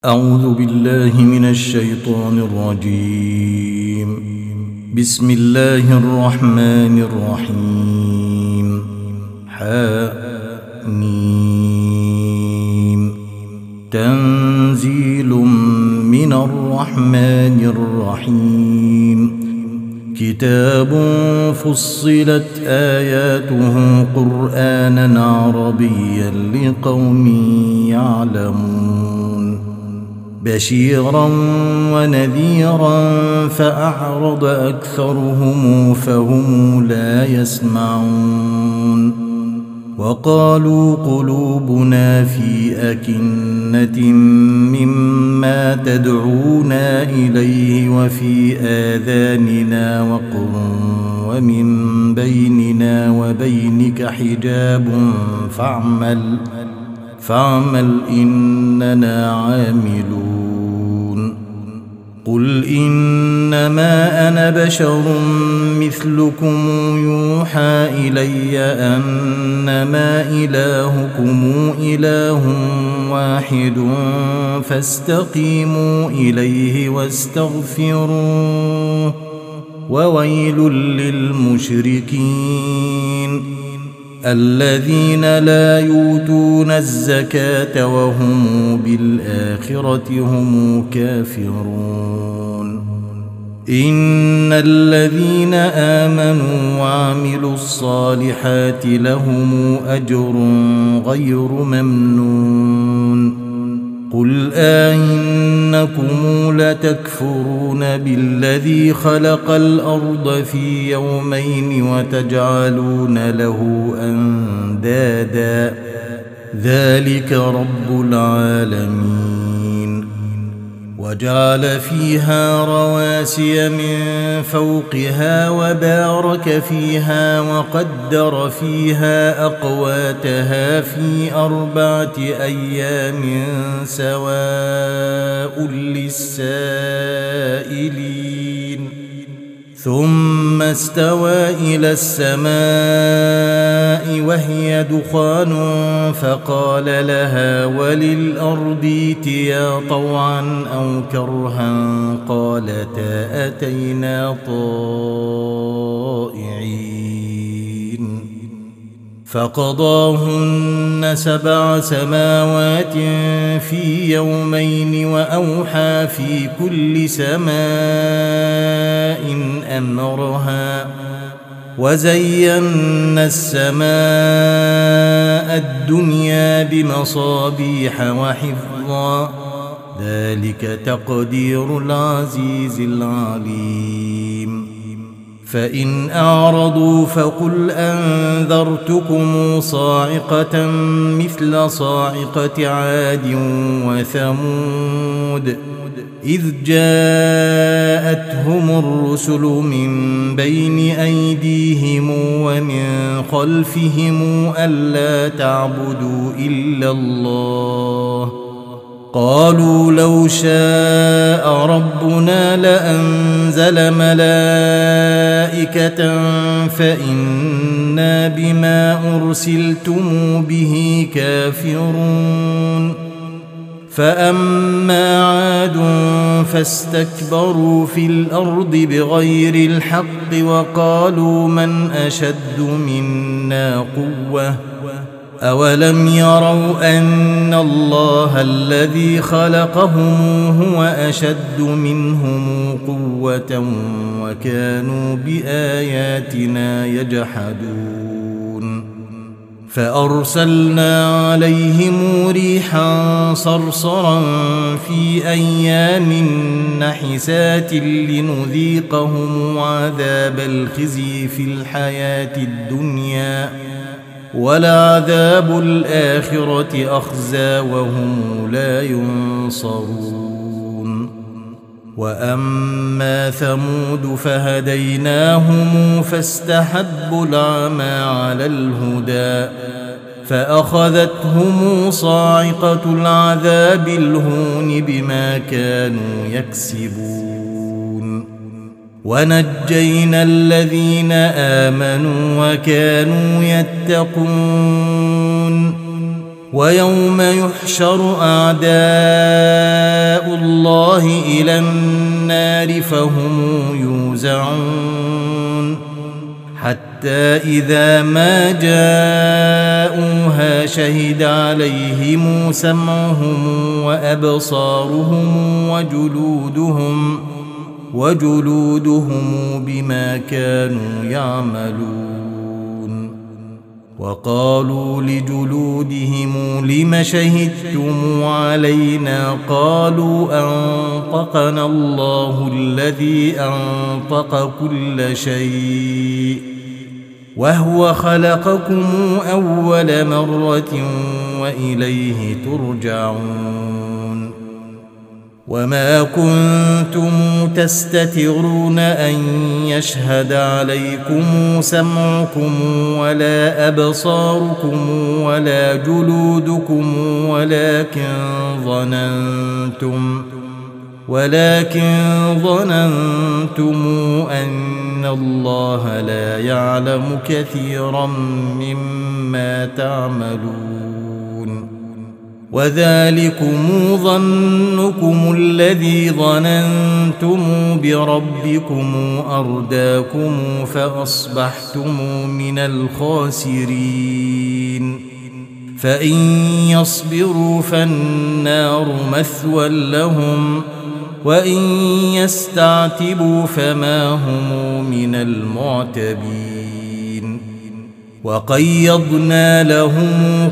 أعوذ بالله من الشيطان الرجيم. بسم الله الرحمن الرحيم. حميم. تنزيل من الرحمن الرحيم. كتاب فصلت آياته قرآنا عربيا لقوم يعلمون. بشيرا ونذيرا فأعرض أكثرهم فهم لا يسمعون. وقالوا قلوبنا في أكنة مما تدعونا إليه وفي آذاننا وقر ومن بيننا وبينك حجاب فاعمل إننا عاملون. قل إنما أنا بشر مثلكم يوحى إلي أنما إلهكم إله واحد فاستقيموا إليه واستغفروه وويل للمشركين الذين لا يؤتون الزكاة وهم بالآخرة هم كافرون. إن الذين آمنوا وعملوا الصالحات لهم أجر غير ممنون. قل أئنكم لتكفرون بالذي خلق الأرض في يومين وتجعلون له أندادا ذلك رب العالمين. وجعل فيها رواسي من فوقها وبارك فيها وقدر فيها أقواتها في 4 أيام سواء للسائلين. ثم استوى إلى السماء وهي دخان فقال لها وللأرض ائتيا طوعا أو كرها قالتا أتينا طائعين. فقضاهن 7 سماوات في يومين وأوحى في كل سماء أمرها وزينا السماء الدنيا بمصابيح وحفظا ذلك تقدير العزيز العليم. فإن أعرضوا فقل أنذرتكم صاعقة مثل صاعقة عاد وثمود إذ جاءتهم الرسل من بين أيديهم ومن خلفهم ألا تعبدوا إلا الله قالوا لو شاء ربنا لأنزل ملائكة فإنا بما أرسلتم به كافرون. فأما عاد فاستكبروا في الأرض بغير الحق وقالوا من أشد منا قوة أولم يروا أن الله الذي خلقهم هو أشد منهم قوة وكانوا بآياتنا يجحدون. فأرسلنا عليهم ريحا صرصرا في أيام نحسات لنذيقهم عذاب الخزي في الحياة الدنيا ولعذاب الآخرة أخزى وهم لا ينصرون. وأما ثمود فهديناهم فاستحبوا العمى على الهدى فأخذتهم صاعقة العذاب الهون بما كانوا يكسبون. ونجينا الذين آمنوا وكانوا يتقون. ويوم يحشر أعداء الله إلى النار فهم يوزعون حتى إذا ما جاءوها شهد عليهم سمعهم وأبصارهم وجلودهم بما كانوا يعملون وقالوا لجلودهم لم شهدتم علينا قالوا أنطقنا الله الذي أنطق كل شيء وهو خلقكم أول مرة وإليه ترجعون وما كنتم تستترون أن يشهد عليكم سمعكم ولا أبصاركم ولا جلودكم ولكن ظننتم أن الله لا يعلم كثيرا مما تعملون وذلكم ظنكم الذي ظننتم بربكم أرداكم فأصبحتم من الخاسرين فإن يصبروا فالنار مثوى لهم وإن يستعتبوا فما هم من المعتبين وقيضنا لهم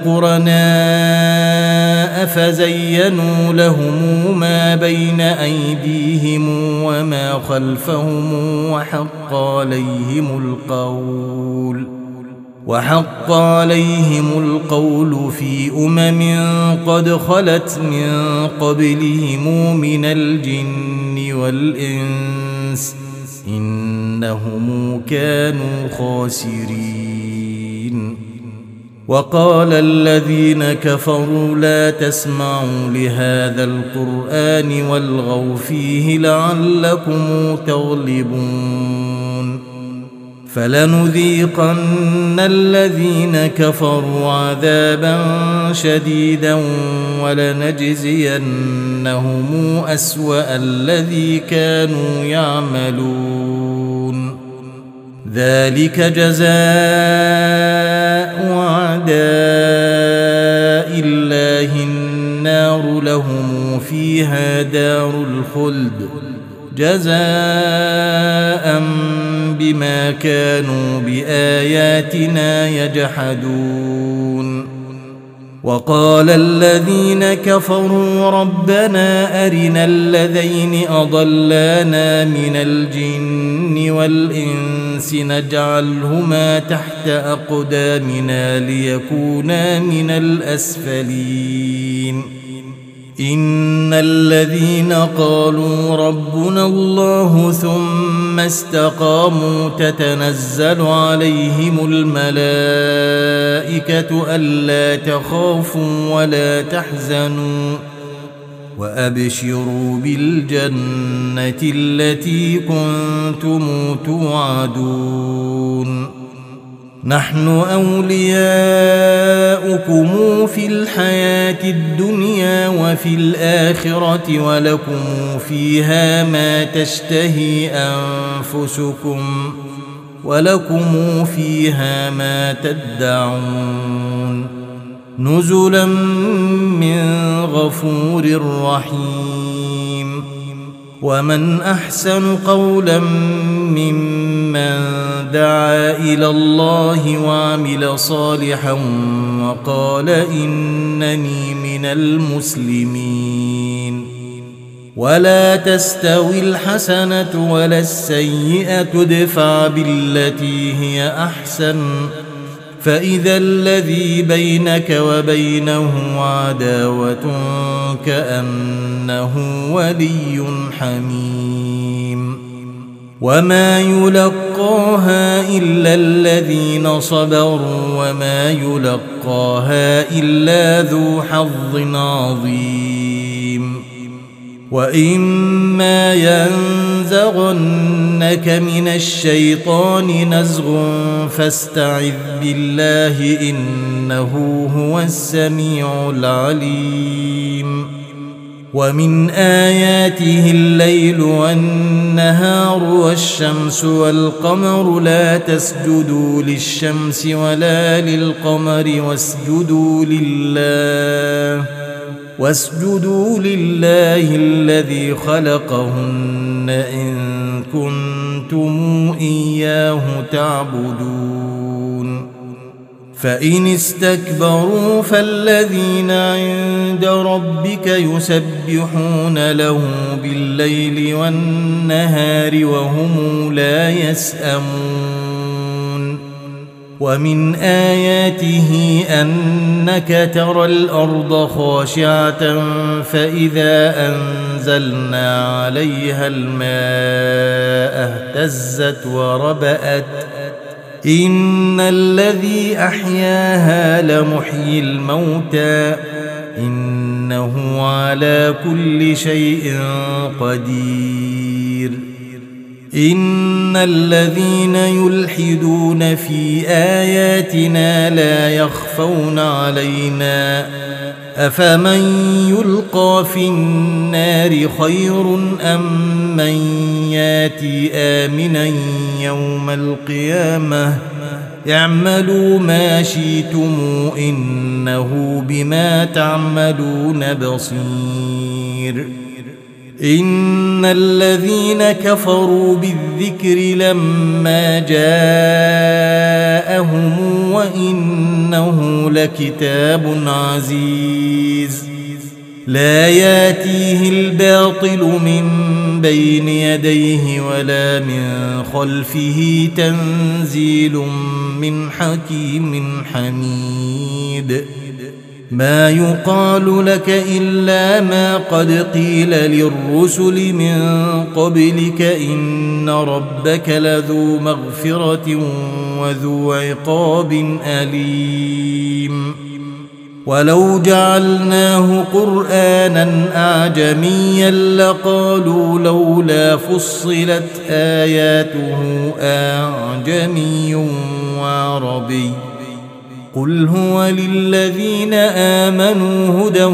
قرناء فزينوا لهم ما بين أيديهم وما خلفهم وحق عليهم القول في قد خلت من قبلهم من الجن والإنس إنهم كانوا خاسرين وقال الذين كفروا لا تسمعوا لهذا القرآن والغوا فيه لعلكم تغلبون فلنذيقن الذين كفروا عذابا شديدا ولنجزينهم أسوأ الذي كانوا يعملون ذلك جزاء أعداء الله النار لهم فيها دار الخلد جزاء بما كانوا بآياتنا يجحدون وقال الذين كفروا ربنا أرنا الذين أضلانا من الجن والإنس نجعلهما تحت أقدامنا ليكونا من الأسفلين إن الذين قالوا ربنا الله ثم استقاموا تتنزل عليهم الملائكة ألا تخافوا ولا تحزنوا وأبشروا بالجنة التي كنتم توعدون نحن أولياؤكم في الحياة الدنيا وفي الآخرة ولكم فيها ما تشتهي أنفسكم ولكم فيها ما تدعون نزلا من غفور رحيم ومن أحسن قولا ممن دعا إلى الله وعمل صالحا وقال إنني من المسلمين ولا تستوي الحسنة ولا السيئة ادفع بالتي هي أحسن فإذا الذي بينك وبينه عداوة كأنه ولي حميم وما يلقاها إلا الذين صبروا وما يلقاها إلا ذو حظ عظيم وإما ينزغنك من الشيطان نزغ فاستعذ بالله إنه هو السميع العليم ومن آياته الليل والنهار والشمس والقمر لا تسجدوا للشمس ولا للقمر واسجدوا لله الذي خلقهن إن كنتم إياه تعبدون فإن استكبروا فالذين عند ربك يسبحون له بالليل والنهار وهم لا يسأمون ومن آياته أنك ترى الأرض خاشعة فإذا أنزلنا عليها الماء اهتزت وربأت إن الذي أحياها لمحيي الموتى إنه على كل شيء قدير إن الذين يلحدون في آياتنا لا يخفون علينا أفمن يلقى في النار خير أم من ياتي آمنا يوم القيامة اعملوا ما شئتم إنه بما تعملون بصير إن الذين كفروا بالذكر لما جاءهم وإنه لكتاب عزيز لا ياتيه الباطل من بين يديه ولا من خلفه تنزيل من حكيم حميد ما يقال لك إلا ما قد قيل للرسل من قبلك إن ربك لذو مغفرة وذو عقاب أليم ولو جعلناه قرآنا أعجميا لقالوا لولا فصلت آياته أعجمي وعربي قل هو للذين آمنوا هدى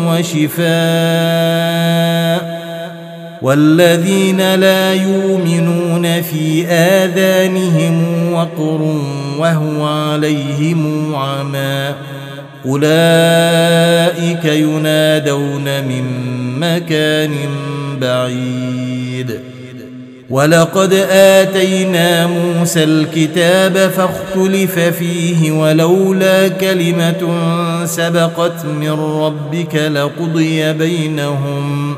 وشفاء والذين لا يؤمنون في آذانهم وقر وهو عليهم عمى أولئك ينادون من مكان بعيد ولقد آتينا موسى الكتاب فاختلف فيه ولولا كلمة سبقت من ربك لقضي بينهم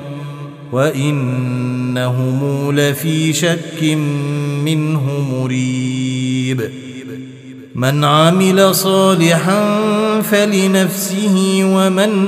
وإنهم لفي شك منه مريب من عمل صالحا فلنفسه ومن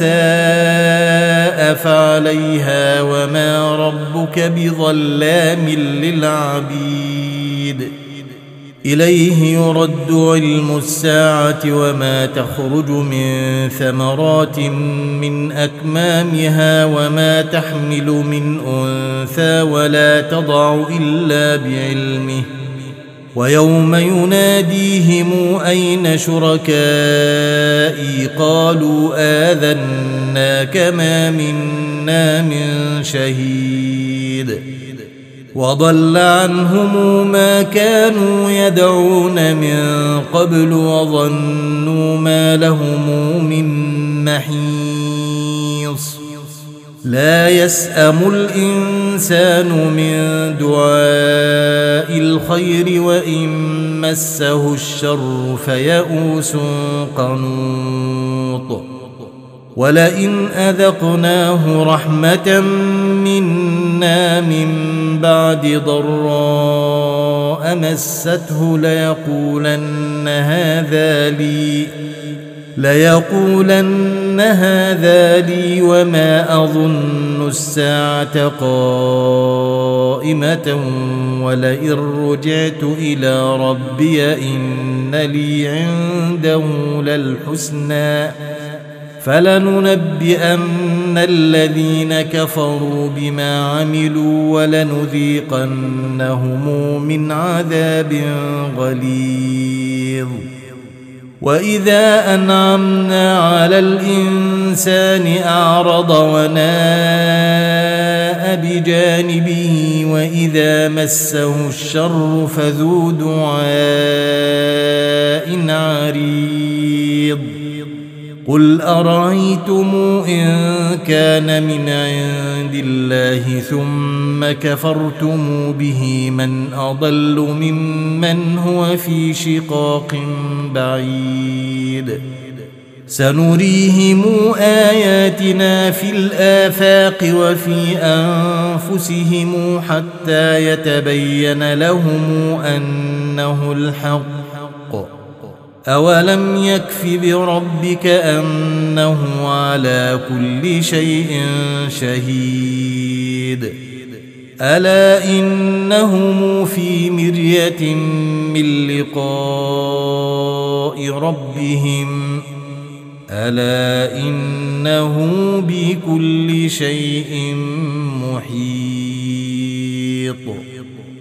أساء فعليها وما ربك بظلام للعبيد إليه يرد علم الساعة وما تخرج من ثمرات من أكمامها وما تحمل من أنثى ولا تضع إلا بعلمه ويوم يناديهم أين شركائي قالوا آذناك ما منا من شهيد وضل عنهم ما كانوا يدعون من قبل وظنوا ما لهم من محيص لا يسأم الإنسان من دعاء الخير وإن مسه الشر فيئوس قنوط ولئن أذقناه رحمة منا من بعد ضراء مسته ليقولن هذا لي وما أظن الساعة قائمة ولئن رجعت إلى ربي إن لي عنده للحسنى فلننبئن الذين كفروا بما عملوا ولنذيقنهم من عذاب غليظ وإذا أنعمنا على الإنسان أعرض وناء بجانبه وإذا مسه الشر فذو دعاء عريض قل أرأيتم إن كان من عند الله ثم كفرتم به من أضل ممن هو في شقاق بعيد سنريهم آياتنا في الآفاق وفي أنفسهم حتى يتبين لهم أنه الحق أولم يكف بربك أنه على كل شيء شهيد ألا إنهم في مرية من لقاء ربهم ألا إنه بكل شيء محيط